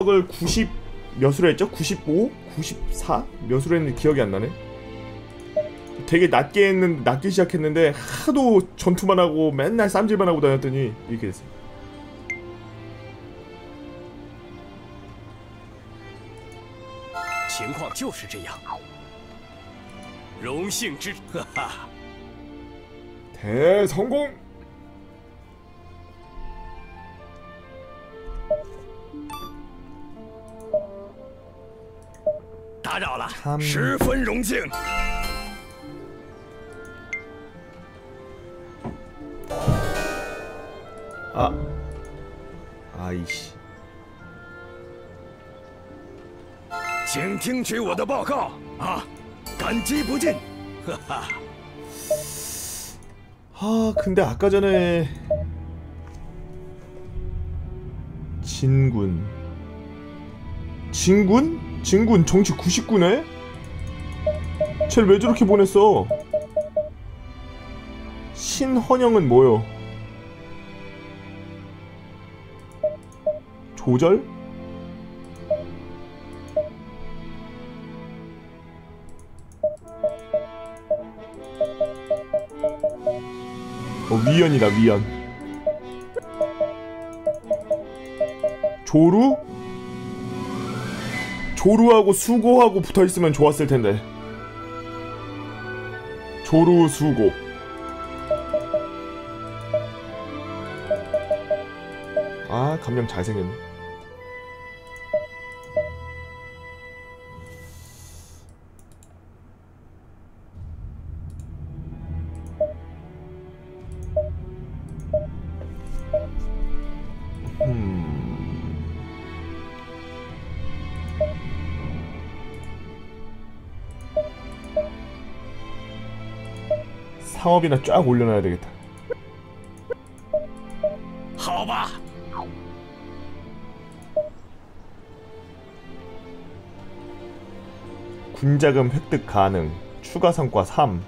공격을 90 몇으로 했죠? 95? 94? 몇으로 했는지 기억이 안 나네. 되게 낮게 시작했는데 하도 전투만 하고 맨날 쌈질만 하고 다녔더니 이렇게 됐어요. 대성공! 참... 아이씨. 请听取我的报告啊！感激不尽。 근데 아까 전에 진군 정치 99네? 쟤를 왜 저렇게 보냈어? 신헌영은 뭐요? 조절? 위연이다, 위연. 조루? 조루하고 수고하고 붙어있으면 좋았을텐데. 조루, 수고. 아, 감명 잘생겼네. 상업이나 쫙 올려놔야 되겠다. 好吧. 군자금 획득 가능. 추가 성과 3.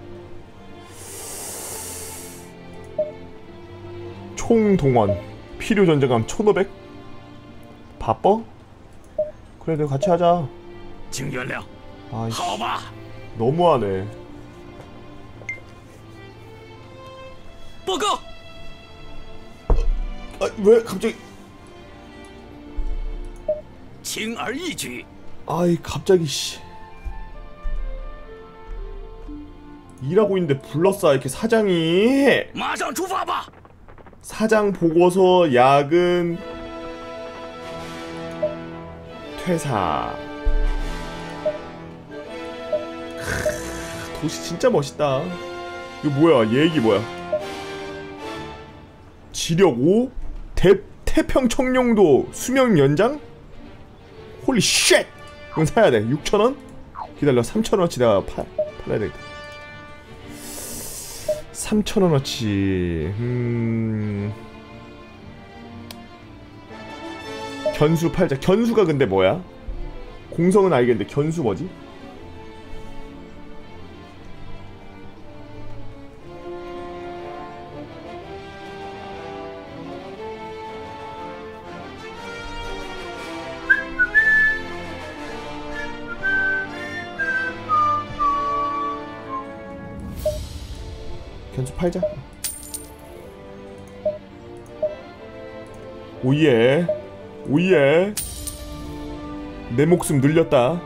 총 동원. 필요 전쟁감 1500? 바빠? 그래, 내가 같이 하자. 请原谅. 아이씨, 好吧. 너무하네. 报告. 왜 갑자기? 轻而易举. 아이, 갑자기 씨. 일하고 있는데 불렀어, 이렇게 사장이. 马上出发吧. 사장 보고서, 야근, 퇴사. 도시 진짜 멋있다. 이거 뭐야? 얘기 뭐야? 지력 5? 태평 청룡도 수명 연장? 홀리 쉣! 이건 사야돼. 6,000원? 기다려. 3,000원어치 내가 팔아야 되겠다. 3,000원어치. 견수 팔자. 견수가 근데 뭐야? 공성은 알겠는데 견수 뭐지? 견수 팔자. 오예. 오예. 내 목숨 늘렸다.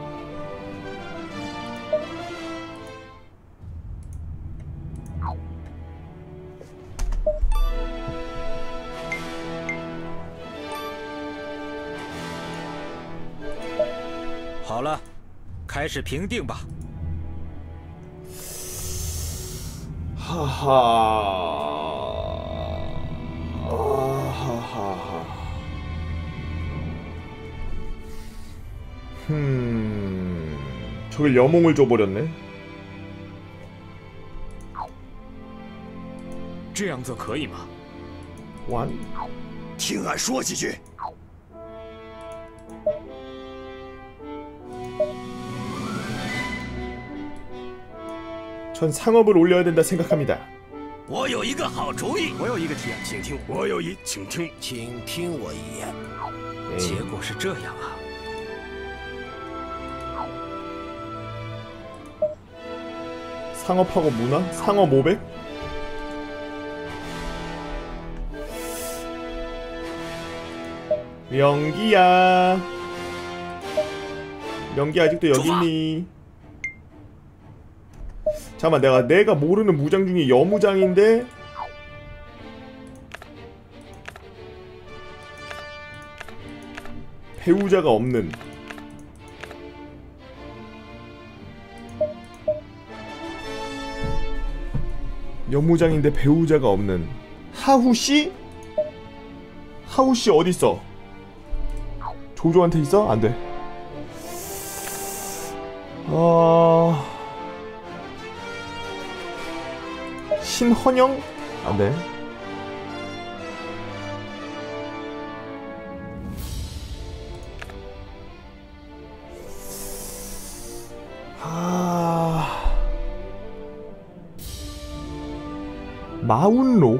好了，开始评定吧。 저길 여몽을 줘버렸네. 这样做可以吗？ 완. 听俺说几句。 전 상업을 올려야 된다 생각합니다. 我有一个好主意。我有一个提案，请听。我有一，请听，请听我一言。结果是这样啊。 상업하고 문화? 상업 500? 명기야. 명기 아직도 여기 있니? 잠깐만, 내가 모르는 무장 중에 여무장인데 배우자가 없는 여무장인데 배우자가 없는 하우씨? 하우씨 어딨어? 조조한테 있어? 안돼. 신헌영? 안돼. 마운로?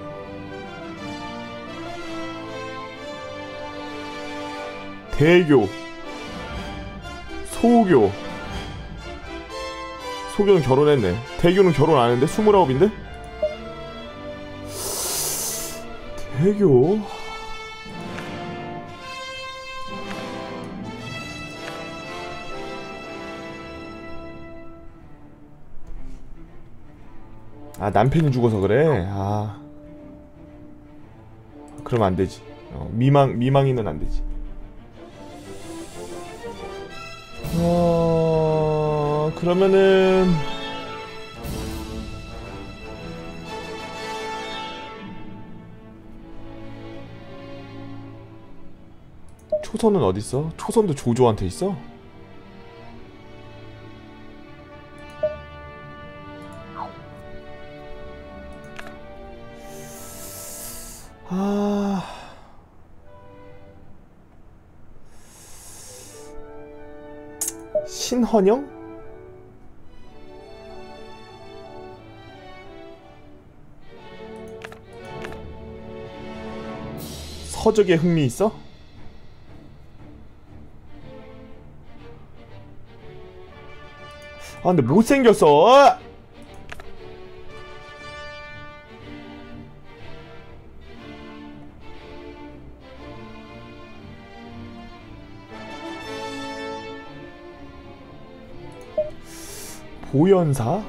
대교 소교. 소교는 결혼했네. 대교는 결혼 안했는데? 29인데? 대교? 아, 남편이 죽어서 그래? 아, 그럼 안되지. 미망이는 안되지. 그러면은 초선은 어딨어? 초선도 조조한테 있어? 신헌영? 서적에 흥미 있어? 아, 근데 못생겼어. 보현사?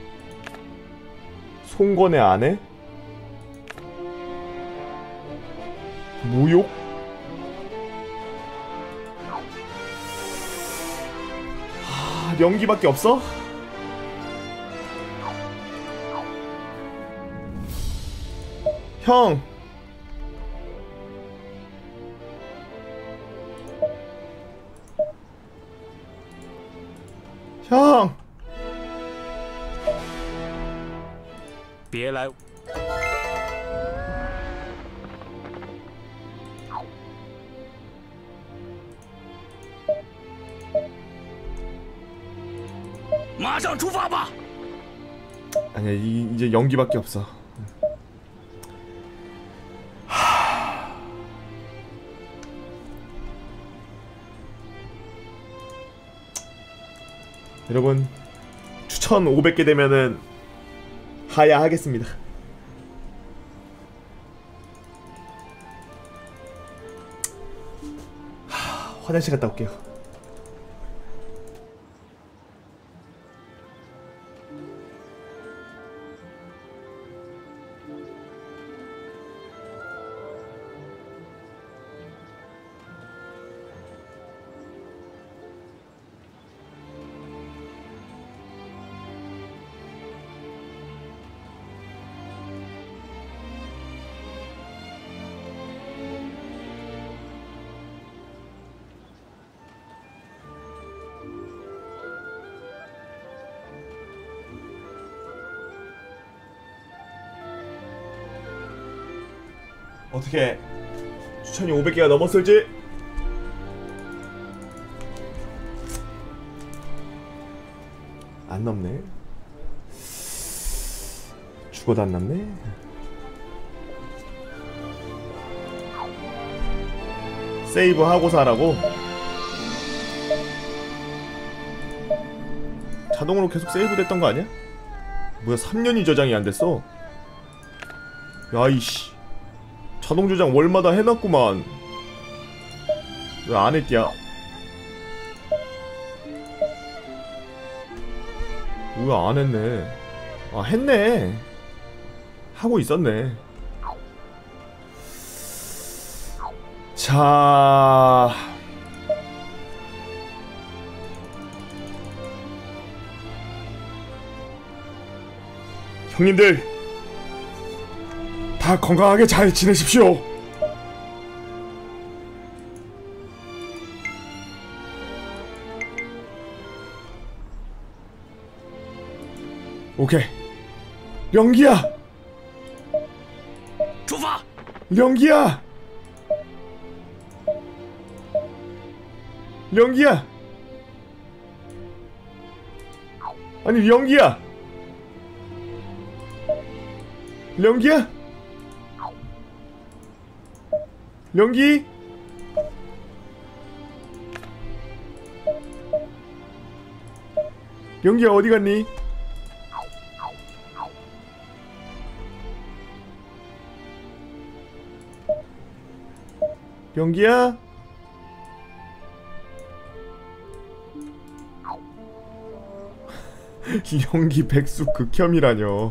송건의 아내? 무욕? 연기밖에 없어? 형! 형! 别来！马上出发吧！ 아니야, 이제 연기밖에 없어. 여러분, 추천 500개 되면은 하야 하겠습니다. 화장실 갔다 올게요. 어떻게 추천이 500개가 넘었을지? 안 넘네. 죽어도 안 남네. 세이브 하고서 하라고? 자동으로 계속 세이브 됐던 거 아니야? 뭐야 3년이 저장이 안 됐어? 야이씨 자동 저장 월마다 해놨구만. 왜 안 했냐? 뭐야 안 했네. 아 했네. 하고 있었네. 자 형님들 다 건강하게 잘 지내십시오. 오케이. 령기야! 出发！ 령기야! 령기야! 아니 령기야! 령기야? 령기? 령기야 어디 갔니? 령기야? 령기 백수 극혐이라뇨.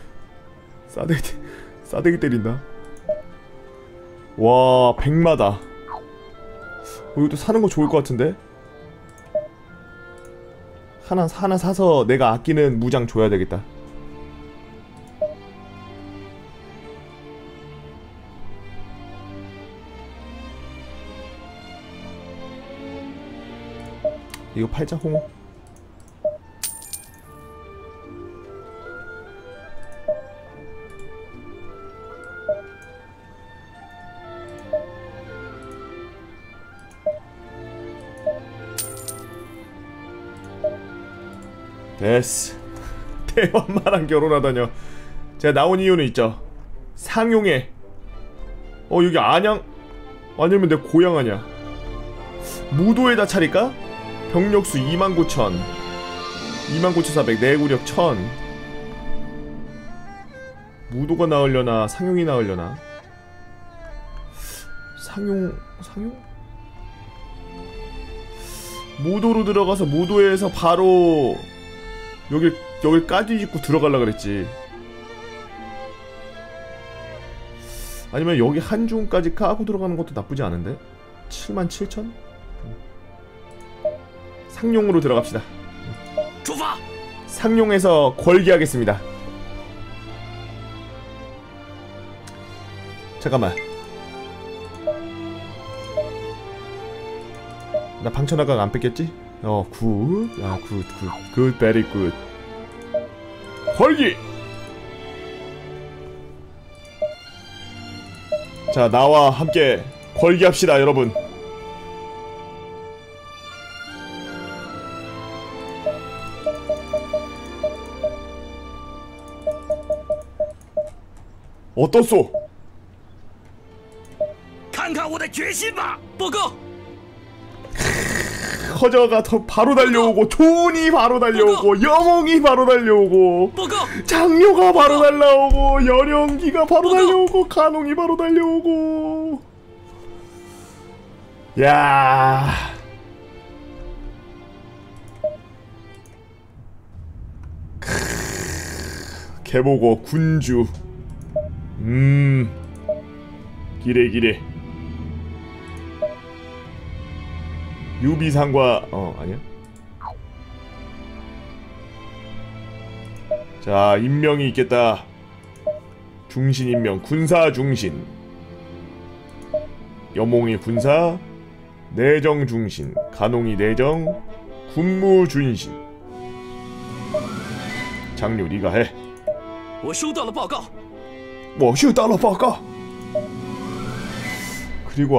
싸대기 때린다. 와 백마다. 이것도 사는 거 좋을 것 같은데? 하나 사서 내가 아끼는 무장 줘야 되겠다. 이거 팔자 홍어. 됐어. 대원마랑 결혼하다뇨. 제가 나온 이유는 있죠. 상용해. 여기 안양 아니면 내 고향 아냐. 무도에다 차릴까? 병력수 29,000 29,400 내구력 1000. 무도가 나으려나 상용이 나으려나. 상용? 무도로 들어가서 무도에서 바로 여길 까디 짓고 들어갈라 그랬지. 아니면 여기 한중까지 까고 들어가는 것도 나쁘지 않은데. 77,000? 상용으로 들어갑시다. 상용에서 걸기하겠습니다. 잠깐만. 나 방천하강 안 뺏겼지? 굿. 야, 굿, 베리 굿. 걸기! 자, 나와 함께 걸기합시다, 여러분. 어떻소? 看看我的决心吧！报告。 허저가 더 바로 달려오고 존이 바로 달려오고 여몽이 바로 달려오고 장료가 바로 달려오고 연영기가 바로 달려오고 간홍이 바로 달려오고. 야. 개보고 군주. 기래. 유비상과 아니야? 자, 임명이 있겠다. 중신 임명, 군사 중신. 여몽이 군사, 내정 중신, 간홍이 내정, 군무 준신. 장류 네가 해. 我收到了报告. 我收到了报告. 그리고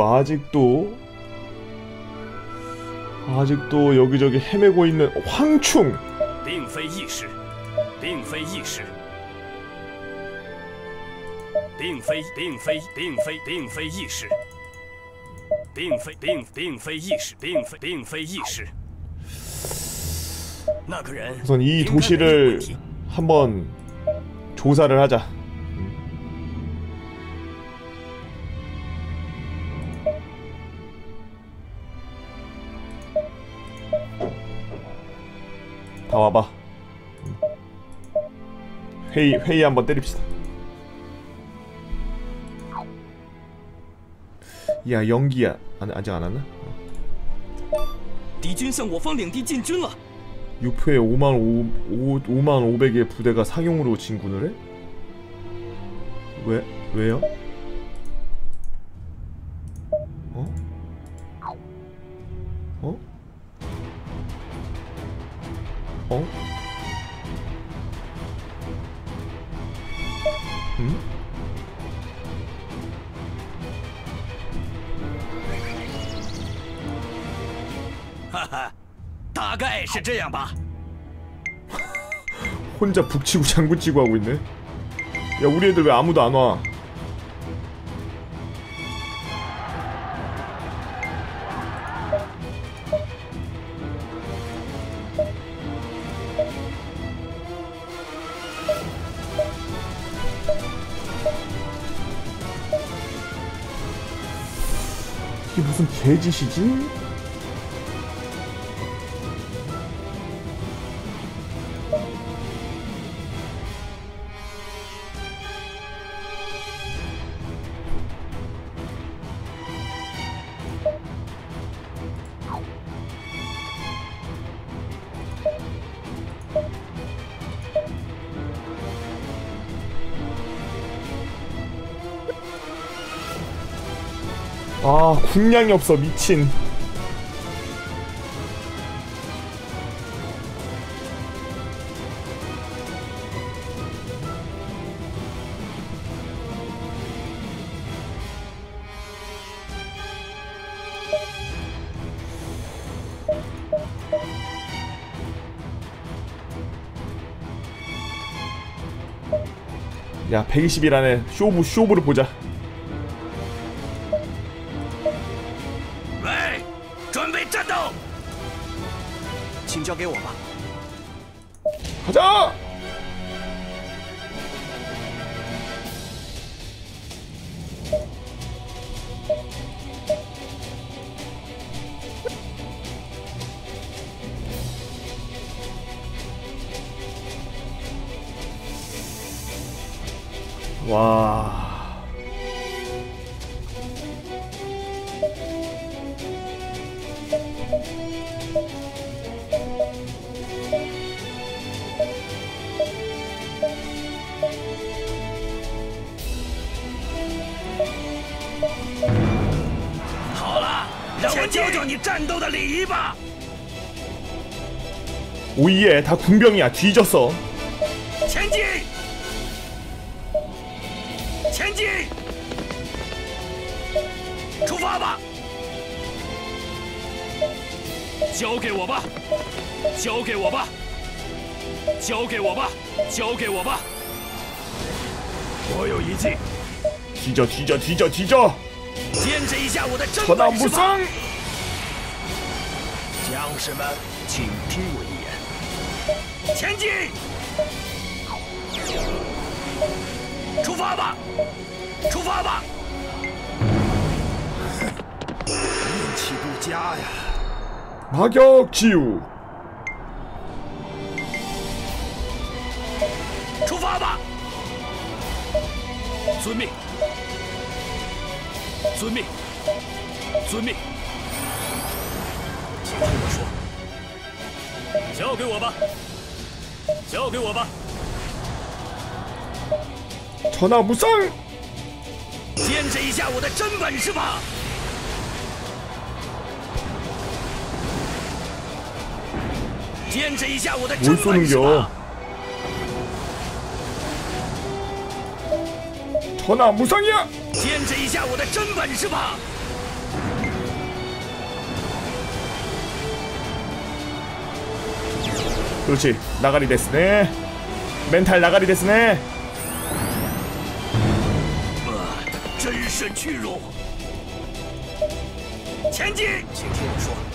아직도 여기저기 헤매고 있는 황충. 并非易事，并非易事，并非易事，并非易事。那个人 우선 이 도시를 한번 조사를 하자. 다 와봐. 회의 한번 때립시다. 야, 연기야. 아직 안 왔나? 敌军向我方领地进军了。 유표에 5만 500의 부대가 상용으로 진군을 해? 왜요? 어? 어? 어? 응? 哈哈，大概是这样吧。 혼자 북치고 장구치고 하고 있네. 야, 우리 애들 왜 아무도 안 와? 이게 무슨 개짓이지? 아, 군량이 없어. 미친. 야, 120일 안에 쇼부를 보자. 喂，准备战斗！ 请交给我吧。 가자! 와. 오예, 다 군병이야. 뒤졌어. 前进！前进！出发吧！交给我吧！交给我吧！交给我吧！交给我吧！我有一计。 뒤져. 坚持一下我的真本事吧！ 전화무쌍! 将士们，请听我一言。前进！出发吧！出发吧！运气不佳呀！ 마격 지우. 出发吧！遵命！遵命！遵命！请听我说。交给我吧！交给我吧！ 전화무쌍! 坚持一下我的真本事吧！坚持一下我的真 뭘 本事 쏘는겨? 吧！ 전화무쌍이야! 坚持一下我的真本事吧！ 그렇지. 나가리 데스네. 멘탈 나가리 데스네. 真是屈辱！前进！请听我说。